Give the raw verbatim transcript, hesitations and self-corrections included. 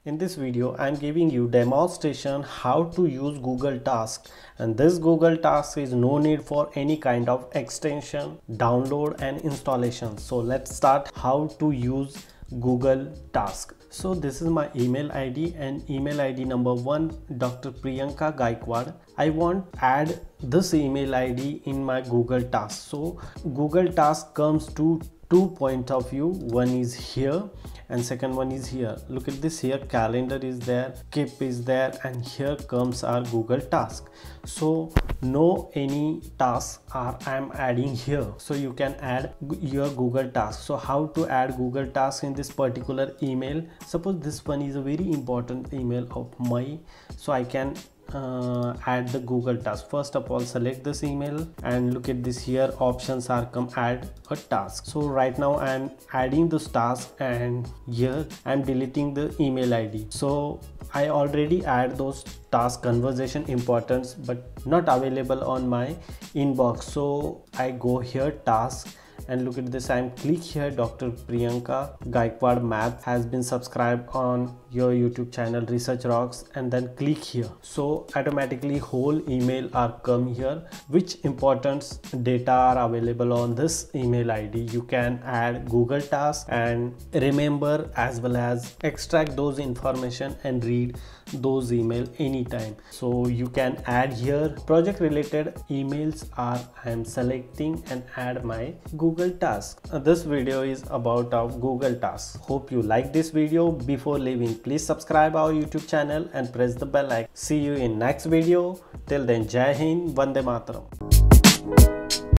In this video, I am giving you demonstration how to use Google Task, and this Google Task is no need for any kind of extension, download and installation. So let's start how to use Google Task. So this is my email I D and email I D number one, Doctor Priyanka Gaikwad. I want add this email I D in my Google Task. So Google Task comes to two point of view. One is here and second one is here. Look at this, here calendar is there, Keep is there, and here comes our Google Task. So no any tasks are I'm adding here, so you can add your Google Task. So how to add Google Task in this particular email? Suppose this one is a very important email of my, so I can uh, add the Google Task. First of all, select this email and look at this, here options are come add a task. So right now I am adding this task and here I am deleting the email I D. So I already add those task conversation importance but not available on my inbox. So I go here task and look at this, I'm click here Doctor Priyanka Gaikwad Math has been subscribed on your YouTube channel Research Rocks, and then click here. So automatically whole email are come here, which important data are available on this email I D. You can add Google Task and remember as well as extract those information and read those email anytime. So you can add here project related emails are I am selecting and add my Google Task. Uh, this video is about our Google Task. Hope you like this video. Before leaving, please subscribe our YouTube channel and press the bell icon. See you in next video. Till then, Jai Hind, Vande Mataram.